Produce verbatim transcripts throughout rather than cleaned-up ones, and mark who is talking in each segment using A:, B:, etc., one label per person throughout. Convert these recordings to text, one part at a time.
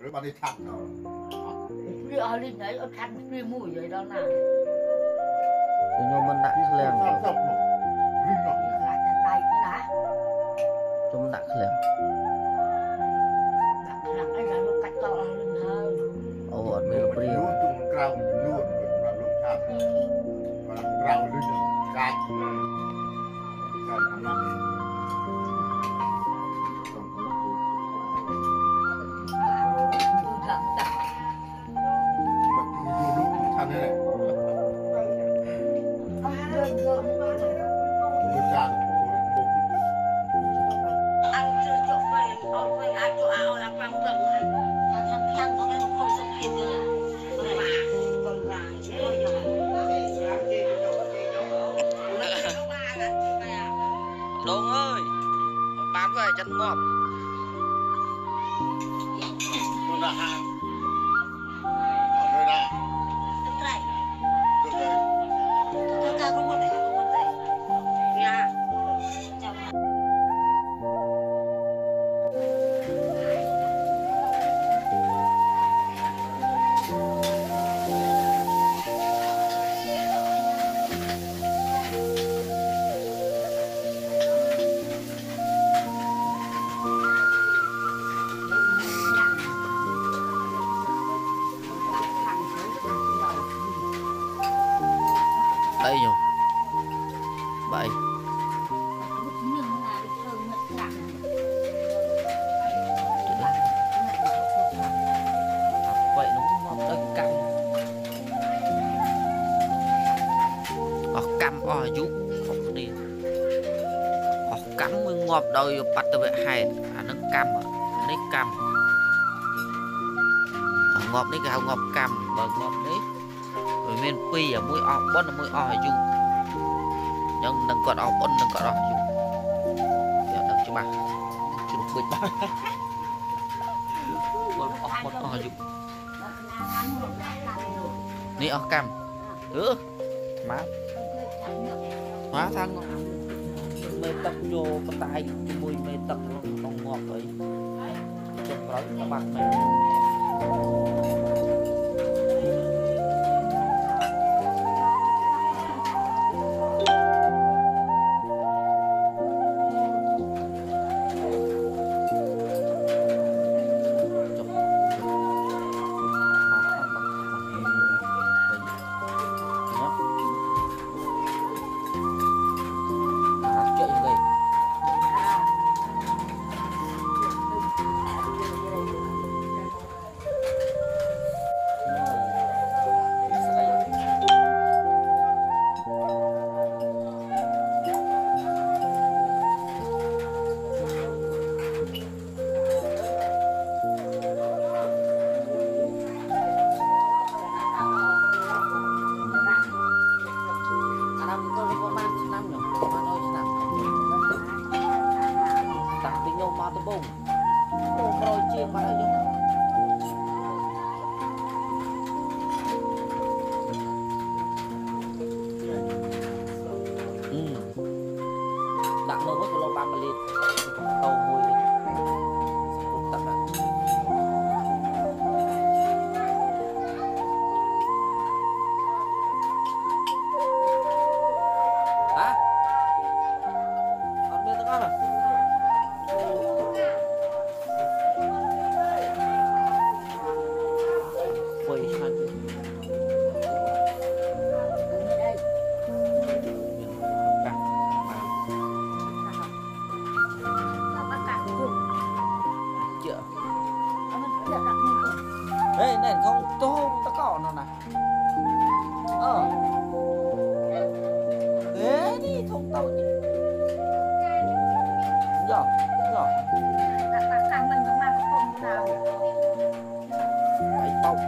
A: rồi bạn đi thăm nó
B: đi ở lên đấy ở thăm đi mùi vậy đó nào
C: nhưng mình đặt liền
A: dọc nó rinh nó
B: là chân tay nữa đã
C: chúng đặt liền
B: đặt là cái là nó cắt to lên hơn
C: ồ ở
A: mình
C: bên
A: luôn chung cao mình luôn mình làm lúc thăm và làm rau lên nó cắt cắt nằm nằm
C: Đúng ơi bán về chân ngọt
A: nó là hàng ở nơi nào được
C: đây nhung vậy vậy nó ngọt đất cam hoặc cam o dụ không đi hoặc cắm mới ngọt đôi bắt tới vậy hay à nó cam à nó cam ngọt đấy cái ngọt cam bờ ngọt đấy rồi men pi ở mũi ọ bón ở mũi ọ dụ nhưng đừng còn ọ bón đừng còn ọ dụ giờ đừng cho bà cho nó bự bò bón ọ bón ọ dụ ní ọ cam ừ má má thằng mê tập vô cái tay mùi mê tập còn ngọt vậy trong đó các bạn này bông bông rồi chia bắt đầu dùng đặt mơ với lô ba mươi lít tàu mùi tập lại hả còn bên tao con à đây này không tôm ta cỏ nó nè ờ thế đi không tao đi giờ giờ phải bông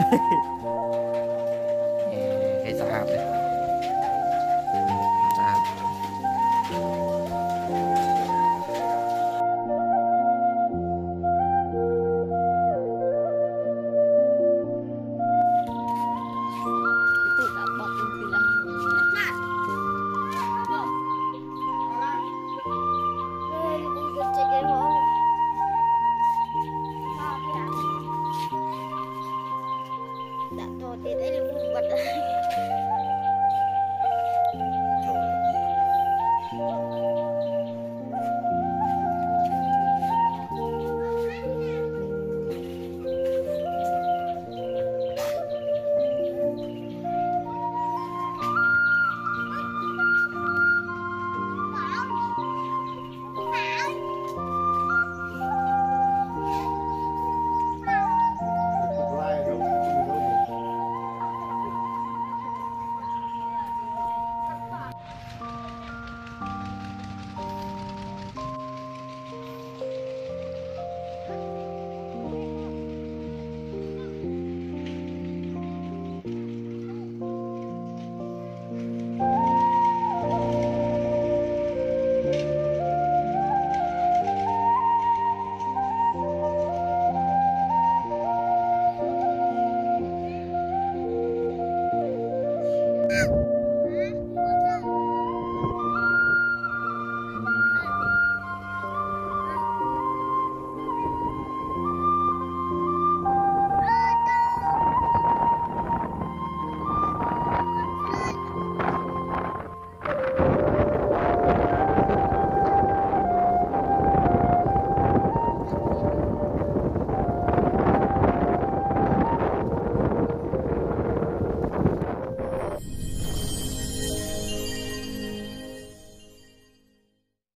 C: យ